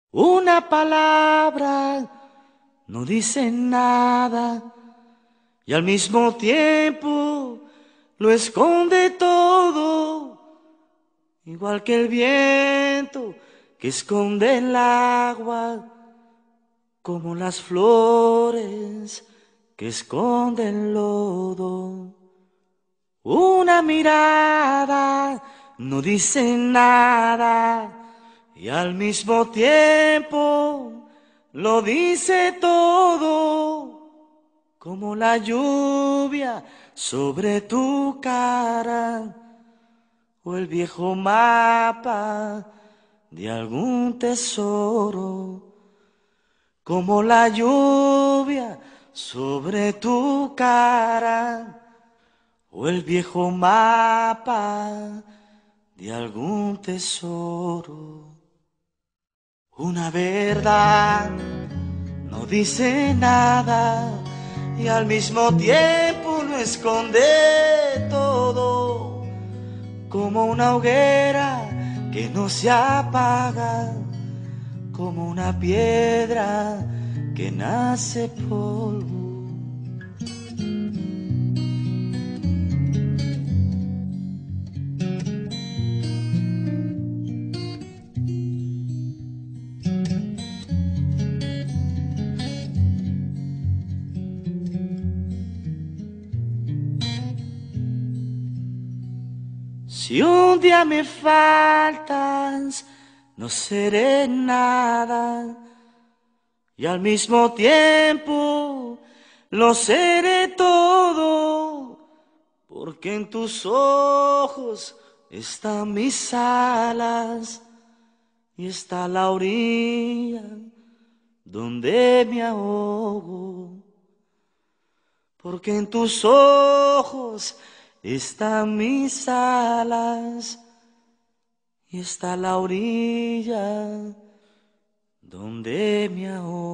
Una palabra no dice nada y al mismo tiempo lo esconde todo, igual que el viento que esconde el agua, como las flores que esconden el lodo. Una mirada no dice nada y al mismo tiempo lo dice todo, como la lluvia sobre tu cara o el viejo mapa de algún tesoro, como la lluvia sobre tu cara o el viejo mapa de algún tesoro. Una verdad no dice nada y al mismo tiempo lo esconde todo, como una hoguera que no se apaga, como una piedra que nace polvo. Si un día me faltas, no seré nada y al mismo tiempo lo seré todo, porque en tus ojos están mis alas y está la orilla donde me ahogo, porque en tus ojos están mis alas y está la orilla donde me ahogo.